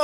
go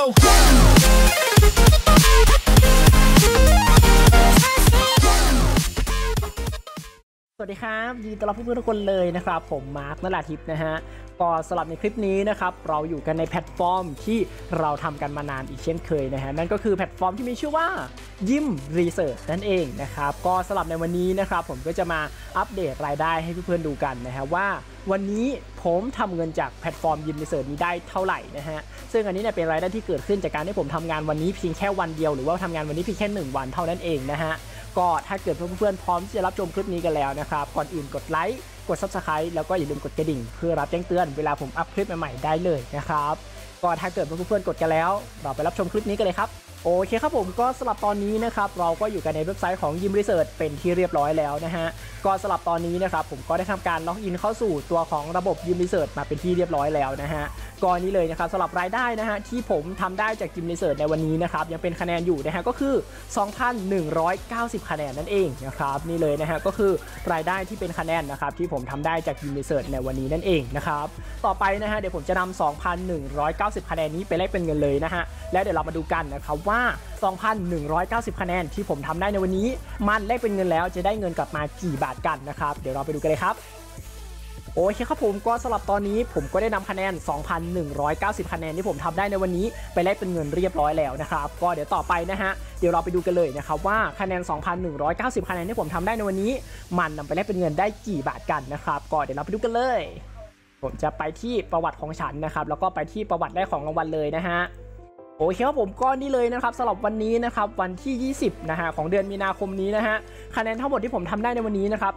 สวัสดีครับยินดีต้อนรับเพื่อนๆทุกคนเลยนะครับผมมาร์คนราธิปนะฮะก็สำหรับในคลิปนี้นะครับเราอยู่กันในแพลตฟอร์มที่เราทำกันมานานอีกเช่นเคยนะฮะนั่นก็คือแพลตฟอร์มที่มีชื่อว่ายิมรีเสิร์ชนั่นเองนะครับก็สำหรับในวันนี้นะครับผมก็จะมาอัปเดตรายได้ให้เพื่อนๆดูกันนะฮะว่าวันนี้ผมทำเงินจากแพลตฟอร์มยิมรีเสิร์ชนี้ได้เท่าไหร่นะฮะซึ่งอันนี้เนี่ยเป็นรายได้ที่เกิดขึ้นจากการที่ผมทำงานวันนี้เพียงแค่วันเดียวหรือว่าทำงานวันนี้เพียงแค่1 วันเท่านั้นเองนะฮะก็ถ้าเกิดเพื่อนๆพร้อมที่จะรับชมคลิปนี้กันแล้วนะครับก่อนอื่นกดไลค์กด Subscribe แล้วก็อย่าลืมกดกระดิ่งเพื่อรับแจ้งเตือนเวลาผมอัพคลิปใหม่ๆได้เลยนะครับก็ถ้าเกิดเพื่อนๆกดกันแล้วเราไปรับชมคลิปนี้กันเลยครับโอเคครับผมก็สำหรับตอนนี้นะครับเราก็อยู่กันในเว็บไซต์ของยิมรีเสิร์ชเป็นที่เรียบร้อยแล้วนะฮะก็สำหรับตอนนี้นะครับผมก็ได้ทำการล็อกอินเข้าสู่ตัวของระบบยิมรีเสิร์ชมาเป็นที่เรียบร้อยแล้วนะฮะก่อนนี้เลยนะครับสำหรับรายได้นะฮะที่ผมทำได้จากยิมรีเสิร์ชในวันนี้นะครับยังเป็นคะแนนอยู่นะฮะก็คือ 2,190 คะแนนนั่นเองนะครับนี่เลยนะฮะก็คือรายได้ที่เป็นคะแนนนะครับที่ผมทำได้จากยิมรีเสิร์ชในวันนี้นั่นเองนะครับต่อไปนะฮะเดี๋ยวผมจะนำ 2,190 คะแนนนี้ไปแลกเป็นเงินเลยนะฮะแล้วเดี๋ยวเรามาดูกันนะครับว่า 2,190 คะแนนที่ผมทำได้ในวันนี้มันแลกเป็นเงินแล้วจะได้เงินกลับมากี่บาทกันนะครับเดี๋ยวเราไปดูกันเลยครับโอเคครับผมก็สำหรับตอนนี้ผมก็ได้นำคะแนน 2,190 คะแนนที่ผมทำได้ในวันนี้ไปแลกเป็นเงินเรียบร้อยแล้วนะครับก็เดี๋ยวต่อไปนะฮะเดี๋ยวเราไปดูกันเลยนะครับว่าคะแนน 2,190 คะแนนที่ผมทำได้ในวันนี้มันนำไปแลกเป็นเงินได้กี่บาทกันนะครับก็เดี๋ยวเราไปดูกันเลยผมจะไปที่ประวัติของฉันนะครับแล้วก็ไปที่ประวัติได้ของรางวัลเลยนะฮะโอเคครับผมก็นี่เลยนะครับสำหรับวันนี้นะครับวันที่20นะฮะของเดือนมีนาคมนี้นะฮะคะแนนทั้งหมดที่ผมทำได้ในวันนี้นะครับ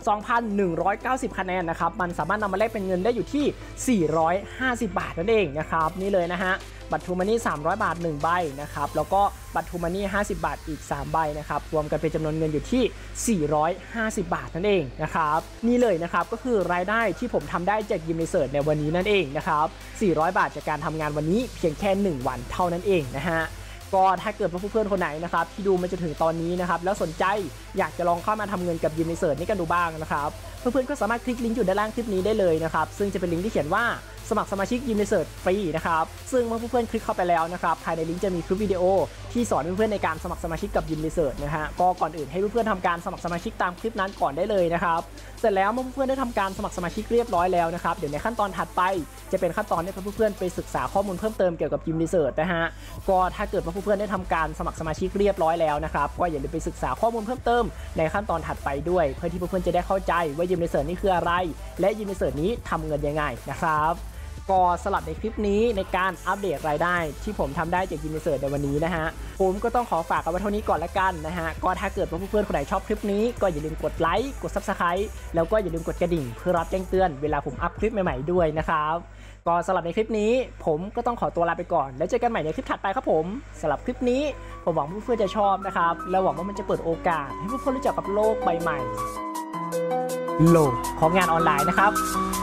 2,190 คะแนนนะครับมันสามารถนำมาแลกเป็นเงินได้อยู่ที่450 บาทนั่นเองนะครับนี่เลยนะฮะบัตรทูมันนี่300 บาท1ใบนะครับแล้วก็บัตรทูมันนี่50 บาทอีก3ใบนะครับรวมกันเป็นจำนวนเงินอยู่ที่450 บาทนั่นเองนะครับนี่เลยนะครับก็คือรายได้ที่ผมทำได้จากยิมรีเสิร์ชในวันนี้นั่นเองนะครับ400 บาทจากการทำงานวันนี้เพียงแค่1 วันเท่านั้นเองนะฮะก็ถ้าเกิดว่าเพื่อนๆคนไหนนะครับที่ดูมาจนถึงตอนนี้นะครับแล้วสนใจอยากจะลองเข้ามาทำเงินกับยิมรีเสิร์ชนี้กันดูบ้างนะครับเพื่อนๆก็สามารถคลิกลิงก์อยู่ด้านล่างคลิปนี้ได้เลยนะครับซึ่งจะเป็นลิงก์ที่เขียนว่าสมัครสมาชิกยิมรีเสิร์ชฟรีนะครับซึ่งเมื่อเพื่อนๆคลิกเข้าไปแล้วนะครับภายในลิงก์จะมีคลิปวิดีโอที่สอนเพื่อนๆในการสมัครสมาชิกกับยิมรีเสิร์ชนะฮะก็ก่อนอื่นให้เพื่อนๆทำการสมัครสมาชิกตามคลิปนั้นก่อนได้เลยนะครับเสร็จแล้วเมื่อเพื่อนๆได้ทำการสมัครสมาชิกเรียบร้อยแล้วนะครับเดี๋ยวในขั้นตอนถัดไปจะเป็นขั้นตอนที่เพื่อนๆไปศึกษาข้อมูลเพิ่มเติมเกี่ยวกับยิมรีเสิร์ชนะฮะก็ถ้าเกิดว่าเพื่อนๆได้ทำการสมัครสมาชิกเรียบร้อยแล้วนะครับก็อย่าลืมไปศึกษาข้อมูลเพิ่มเติมในขั้นตอนถัดไปด้วยเพื่อที่เพื่อนๆจะได้เข้าใจว่ายิมรีเสิร์ชนี่คืออะไรและยิมรีเสิร์ชนี้ทำเงินยังไงนะครับก็สำหรับในคลิปนี้ในการอัปเดตรายได้ที่ผมทำได้จากยิมรีเสิร์ชในวันนี้นะฮะผมก็ต้องขอฝากกันไว้เท่านี้ก่อนละกันนะฮะก็ถ้าเกิดว่าเพื่อนๆคนไหนชอบคลิปนี้ก็อย่าลืมกดไลค์กด Subscribe แล้วก็อย่าลืมกดกระดิ่งเพื่อรับแจ้งเตือนเวลาผมอัพคลิปใหม่ๆด้วยนะครับก็สำหรับในคลิปนี้ผมก็ต้องขอตัวลาไปก่อนแล้วเจอกันใหม่ในคลิปถัดไปครับผมสำหรับคลิปนี้ผมหวังเพื่อนๆจะชอบนะครับและหวังว่ามันจะเปิดโอกาสให้เพื่อนๆรู้จักกับโลกใบใหม่โลกของงานออนไลน์นะครับ